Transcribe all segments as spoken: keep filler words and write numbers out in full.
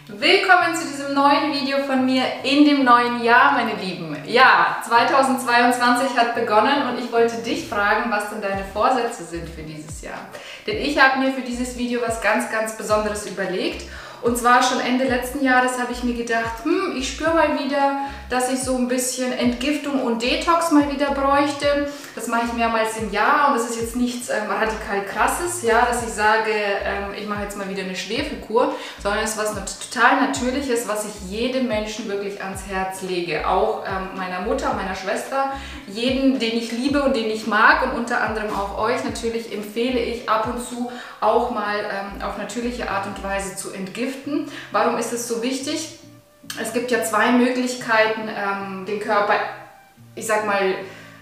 Willkommen zu diesem neuen Video von mir in dem neuen Jahr, meine Lieben. Ja, zweitausendzweiundzwanzig hat begonnen und ich wollte dich fragen, was denn deine Vorsätze sind für dieses Jahr. Denn ich habe mir für dieses Video was ganz, ganz Besonderes überlegt. Und zwar schon Ende letzten Jahres habe ich mir gedacht, hm, ich spüre mal wieder, dass ich so ein bisschen Entgiftung und Detox mal wieder bräuchte. Das mache ich mehrmals im Jahr und das ist jetzt nichts ähm, radikal krasses, ja, dass ich sage, ähm, ich mache jetzt mal wieder eine Schwefelkur, sondern es ist was total Natürliches, was ich jedem Menschen wirklich ans Herz lege. Auch ähm, meiner Mutter, meiner Schwester, jeden, den ich liebe und den ich mag und unter anderem auch euch natürlich empfehle ich ab und zu auch mal ähm, auf natürliche Art und Weise zu entgiften. Warum ist es so wichtig? Es gibt ja zwei Möglichkeiten, ähm, den Körper, ich sag mal,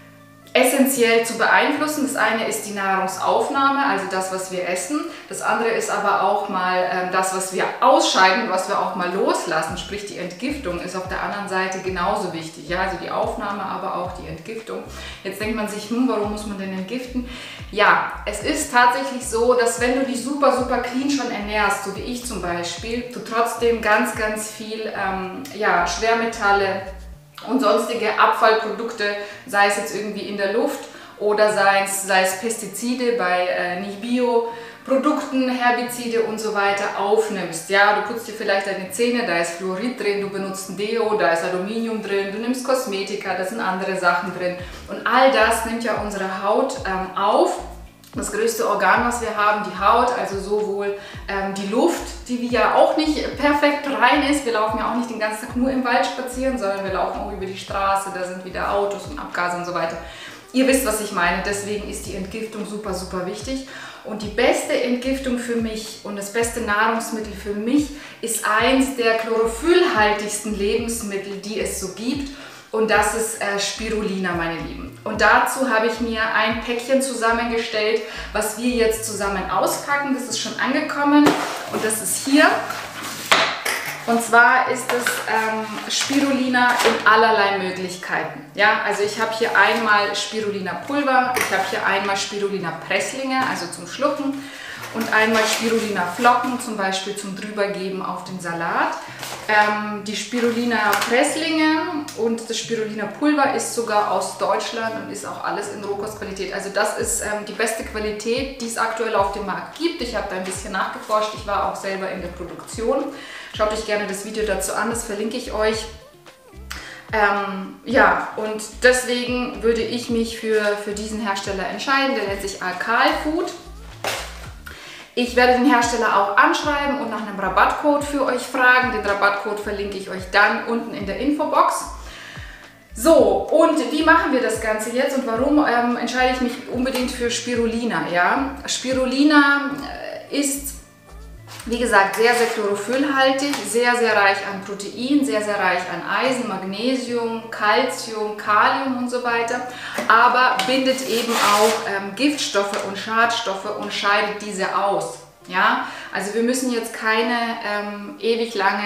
essentiell zu beeinflussen. Das eine ist die Nahrungsaufnahme, also das, was wir essen. Das andere ist aber auch mal ähm, das, was wir ausscheiden, was wir auch mal loslassen. Sprich, die Entgiftung ist auf der anderen Seite genauso wichtig. Ja? Also die Aufnahme, aber auch die Entgiftung. Jetzt denkt man sich, hm, warum muss man denn entgiften? Ja, es ist tatsächlich so, dass wenn du dich super, super clean schon ernährst, so wie ich zum Beispiel, du trotzdem ganz, ganz viel ähm, ja, Schwermetalle und sonstige Abfallprodukte, sei es jetzt irgendwie in der Luft oder sei es, sei es Pestizide bei äh, Nicht-Bio-Produkten, Herbizide und so weiter aufnimmst. Ja, du putzt dir vielleicht deine Zähne, da ist Fluorid drin, du benutzt ein Deo, da ist Aluminium drin, du nimmst Kosmetika, da sind andere Sachen drin. Und all das nimmt ja unsere Haut ähm, auf. Das größte Organ, was wir haben, die Haut, also sowohl ähm, die Luft, die ja auch nicht perfekt rein ist. Wir laufen ja auch nicht den ganzen Tag nur im Wald spazieren, sondern wir laufen auch über die Straße, da sind wieder Autos und Abgase und so weiter. Ihr wisst, was ich meine, deswegen ist die Entgiftung super, super wichtig. Und die beste Entgiftung für mich und das beste Nahrungsmittel für mich ist eins der chlorophyllhaltigsten Lebensmittel, die es so gibt. Und das ist äh, Spirulina, meine Lieben. Und dazu habe ich mir ein Päckchen zusammengestellt, was wir jetzt zusammen auspacken. Das ist schon angekommen und das ist hier. Und zwar ist es ähm, Spirulina in allerlei Möglichkeiten. Ja, also ich habe hier einmal Spirulina Pulver, ich habe hier einmal Spirulina Presslinge, also zum Schlucken. Und einmal Spirulina Flocken, zum Beispiel zum Drübergeben auf den Salat. Ähm, die Spirulina Presslinge und das Spirulina Pulver ist sogar aus Deutschland und ist auch alles in Rohkostqualität. Also das ist ähm, die beste Qualität, die es aktuell auf dem Markt gibt. Ich habe da ein bisschen nachgeforscht, ich war auch selber in der Produktion. Schaut euch gerne das Video dazu an, das verlinke ich euch. Ähm, ja, und deswegen würde ich mich für, für diesen Hersteller entscheiden, der nennt sich Alkal Food. Ich werde den Hersteller auch anschreiben und nach einem Rabattcode für euch fragen. Den Rabattcode verlinke ich euch dann unten in der Infobox. So, und wie machen wir das Ganze jetzt und warum ähm, entscheide ich mich unbedingt für Spirulina? Ja? Spirulina ist, wie gesagt, sehr, sehr chlorophyllhaltig, sehr, sehr reich an Protein, sehr, sehr reich an Eisen, Magnesium, Calcium, Kalium und so weiter, aber bindet eben auch ähm, Giftstoffe und Schadstoffe und scheidet diese aus. Ja? Also wir müssen jetzt keine ähm, ewig lange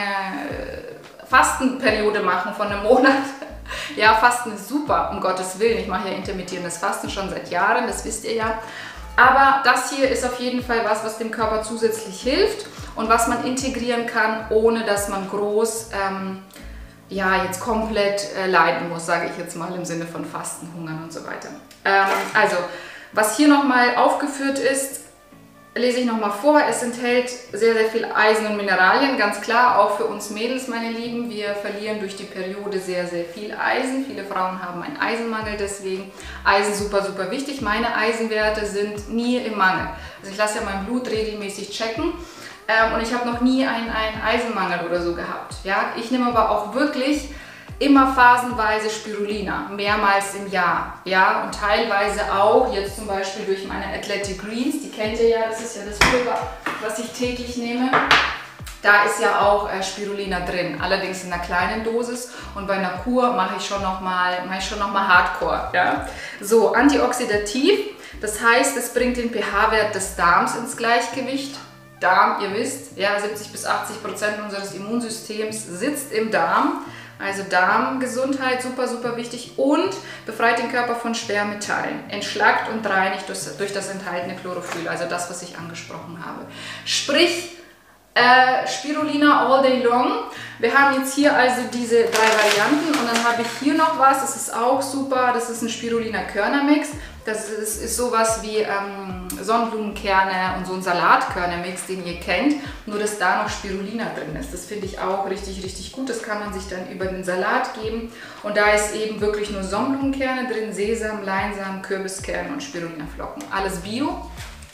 äh, Fastenperiode machen von einem Monat. Ja, Fasten ist super, um Gottes Willen. Ich mache ja intermittierendes Fasten schon seit Jahren, das wisst ihr ja. Aber das hier ist auf jeden Fall was, was dem Körper zusätzlich hilft und was man integrieren kann, ohne dass man groß, ähm, ja, jetzt komplett äh, leiden muss, sage ich jetzt mal im Sinne von Fasten, Hungern und so weiter. Ähm, also, was hier nochmal aufgeführt ist, lese ich nochmal vor. Es enthält sehr, sehr viel Eisen und Mineralien, ganz klar, auch für uns Mädels, meine Lieben. Wir verlieren durch die Periode sehr, sehr viel Eisen. Viele Frauen haben einen Eisenmangel, deswegen Eisen super, super wichtig. Meine Eisenwerte sind nie im Mangel. Also ich lasse ja mein Blut regelmäßig checken ähm, und ich habe noch nie einen, einen Eisenmangel oder so gehabt. Ja? Ich nehme aber auch wirklich immer phasenweise Spirulina, mehrmals im Jahr, ja, und teilweise auch, jetzt zum Beispiel durch meine Athletic Greens, die kennt ihr ja, das ist ja das Pulver, was ich täglich nehme, da ist ja auch äh, Spirulina drin, allerdings in einer kleinen Dosis und bei einer Kur mache ich schon nochmal mache ich schon noch mal Hardcore, ja. So, antioxidativ, das heißt, es bringt den pH-Wert des Darms ins Gleichgewicht. Darm, ihr wisst, ja, siebzig bis achtzig Prozent unseres Immunsystems sitzt im Darm. Also Darmgesundheit, super, super wichtig und befreit den Körper von Schwermetallen, entschlackt und reinigt durch, durch das enthaltene Chlorophyll, also das, was ich angesprochen habe. Sprich, Äh, Spirulina All Day Long. Wir haben jetzt hier also diese drei Varianten und dann habe ich hier noch was, das ist auch super, das ist ein Spirulina Körnermix. Das ist, ist sowas wie ähm, Sonnenblumenkerne und so ein Salatkörnermix, den ihr kennt, nur dass da noch Spirulina drin ist. Das finde ich auch richtig, richtig gut. Das kann man sich dann über den Salat geben und da ist eben wirklich nur Sonnenblumenkerne drin, Sesam, Leinsamen, Kürbiskerne und Spirulinaflocken. Alles Bio.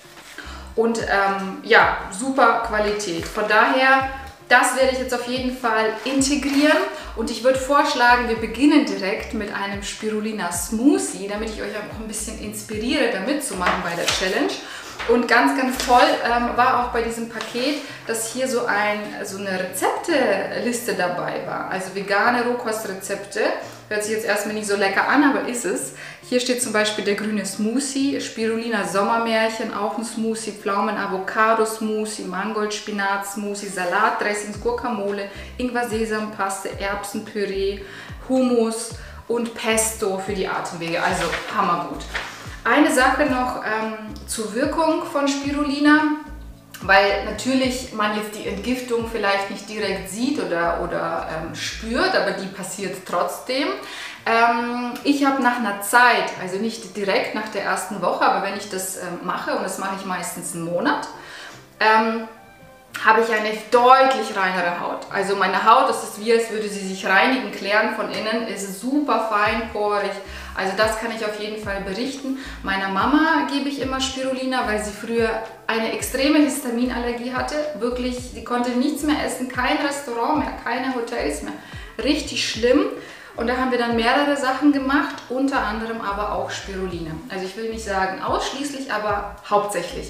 Und ähm, ja, super Qualität. Von daher, das werde ich jetzt auf jeden Fall integrieren. Und ich würde vorschlagen, wir beginnen direkt mit einem Spirulina Smoothie, damit ich euch auch ein bisschen inspiriere, da mitzumachen bei der Challenge. Und ganz, ganz toll ähm, war auch bei diesem Paket, dass hier so, ein, so eine Rezepteliste dabei war. Also vegane Rohkostrezepte. Hört sich jetzt erstmal nicht so lecker an, aber ist es. Hier steht zum Beispiel der grüne Smoothie, Spirulina Sommermärchen, auch ein Smoothie, Pflaumen Avocado Smoothie, Mangold Spinat Smoothie, Salatdressings, Guacamole, Ingwer Sesampaste, Erbsenpüree, Hummus und Pesto für die Atemwege. Also hammergut. Eine Sache noch ähm, zur Wirkung von Spirulina, weil natürlich man jetzt die Entgiftung vielleicht nicht direkt sieht oder, oder ähm, spürt, aber die passiert trotzdem. Ähm, ich habe nach einer Zeit, also nicht direkt nach der ersten Woche, aber wenn ich das ähm, mache, und das mache ich meistens einen Monat, ähm, habe ich eine deutlich reinere Haut. Also meine Haut, das ist wie, als würde sie sich reinigen, klären von innen, ist super feinporig. Also das kann ich auf jeden Fall berichten. Meiner Mama gebe ich immer Spirulina, weil sie früher eine extreme Histaminallergie hatte. Wirklich, sie konnte nichts mehr essen, kein Restaurant mehr, keine Hotels mehr. Richtig schlimm. Und da haben wir dann mehrere Sachen gemacht, unter anderem aber auch Spirulina. Also ich will nicht sagen ausschließlich, aber hauptsächlich.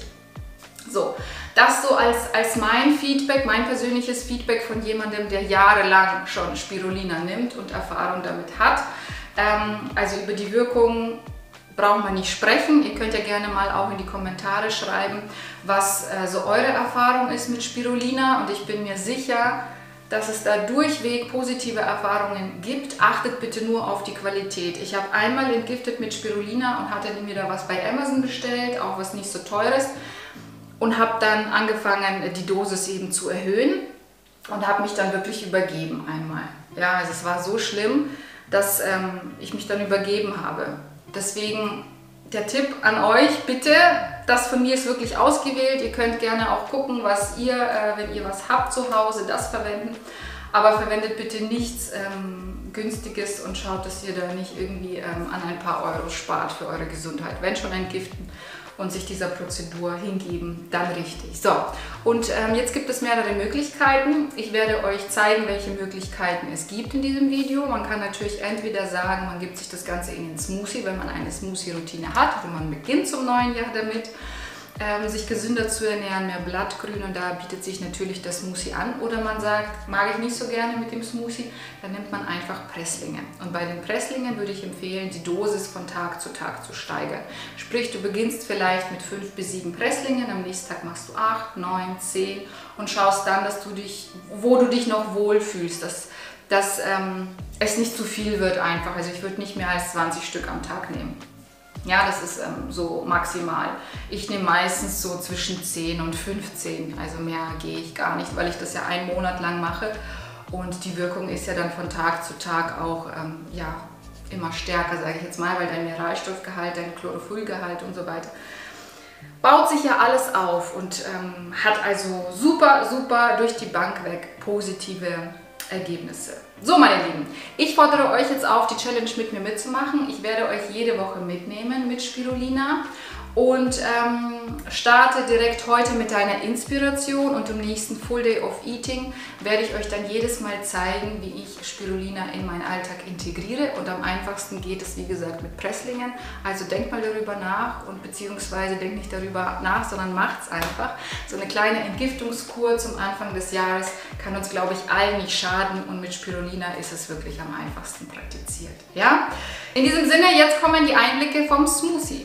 So, das so als, als mein Feedback, mein persönliches Feedback von jemandem, der jahrelang schon Spirulina nimmt und Erfahrung damit hat. Ähm, also über die Wirkung braucht man nicht sprechen. Ihr könnt ja gerne mal auch in die Kommentare schreiben, was äh, so eure Erfahrung ist mit Spirulina. Und ich bin mir sicher, dass es da durchweg positive Erfahrungen gibt. Achtet bitte nur auf die Qualität. Ich habe einmal entgiftet mit Spirulina und hatte mir da was bei Amazon bestellt, auch was nicht so teures. Und habe dann angefangen, die Dosis eben zu erhöhen und habe mich dann wirklich übergeben einmal. Ja, also es war so schlimm, dass ähm, ich mich dann übergeben habe. Deswegen der Tipp an euch, bitte, das von mir ist wirklich ausgewählt. Ihr könnt gerne auch gucken, was ihr, äh, wenn ihr was habt zu Hause, das verwenden. Aber verwendet bitte nichts ähm, Günstiges und schaut, dass ihr da nicht irgendwie ähm, an ein paar Euro spart für eure Gesundheit. Wenn schon entgiften und sich dieser Prozedur hingeben, dann richtig. So, und ähm, jetzt gibt es mehrere Möglichkeiten. Ich werde euch zeigen, welche Möglichkeiten es gibt in diesem Video. Man kann natürlich entweder sagen, man gibt sich das Ganze in den Smoothie, wenn man eine Smoothie-Routine hat, also man beginnt zum neuen Jahr damit, ähm, sich gesünder zu ernähren, mehr Blattgrün, und da bietet sich natürlich das Smoothie an. Oder man sagt, mag ich nicht so gerne mit dem Smoothie, dann nimmt man einfach Presslinge. Und bei den Presslingen würde ich empfehlen, die Dosis von Tag zu Tag zu steigern. Sprich, du beginnst vielleicht mit fünf bis sieben Presslingen, am nächsten Tag machst du acht, neun, zehn und schaust dann, dass du dich, wo du dich noch wohlfühlst, dass, dass ähm, es nicht zu viel wird einfach. Also ich würde nicht mehr als zwanzig Stück am Tag nehmen. Ja, das ist ähm, so maximal. Ich nehme meistens so zwischen zehn und fünfzehn, also mehr gehe ich gar nicht, weil ich das ja einen Monat lang mache und die Wirkung ist ja dann von Tag zu Tag auch ähm, ja, immer stärker, sage ich jetzt mal, weil dein Mineralstoffgehalt, dein Chlorophyllgehalt und so weiter baut sich ja alles auf und ähm, hat also super, super durch die Bank weg positive Ergebnisse. So, meine Lieben, ich fordere euch jetzt auf, die Challenge mit mir mitzumachen. Ich werde euch jede Woche mitnehmen mit Spirulina und ähm, starte direkt heute mit einer Inspiration, und im nächsten Full Day of Eating werde ich euch dann jedes Mal zeigen, wie ich Spirulina in meinen Alltag integriere, und am einfachsten geht es, wie gesagt, mit Presslingen. Also denkt mal darüber nach, und beziehungsweise denkt nicht darüber nach, sondern macht es einfach. So eine kleine Entgiftungskur zum Anfang des Jahres kann uns, glaube ich, allen nicht schaden, und mit Spirulina ist es wirklich am einfachsten praktiziert. Ja? In diesem Sinne, jetzt kommen die Einblicke vom Smoothie.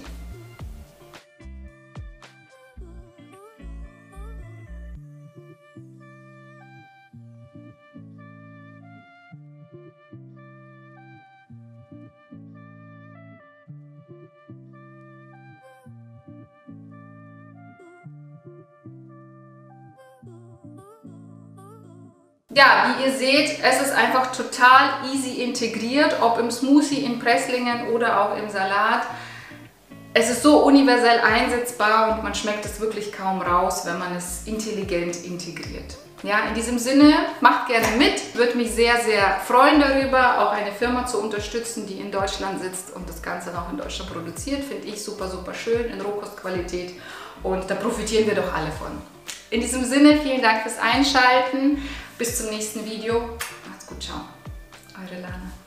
Ja, wie ihr seht, es ist einfach total easy integriert, ob im Smoothie, in Presslingen oder auch im Salat. Es ist so universell einsetzbar und man schmeckt es wirklich kaum raus, wenn man es intelligent integriert. Ja, in diesem Sinne, macht gerne mit, würde mich sehr, sehr freuen darüber, auch eine Firma zu unterstützen, die in Deutschland sitzt und das Ganze auch in Deutschland produziert. Finde ich super, super schön in Rohkostqualität und da profitieren wir doch alle von. In diesem Sinne, vielen Dank fürs Einschalten. Bis zum nächsten Video. Macht's gut, ciao. Eure Lana.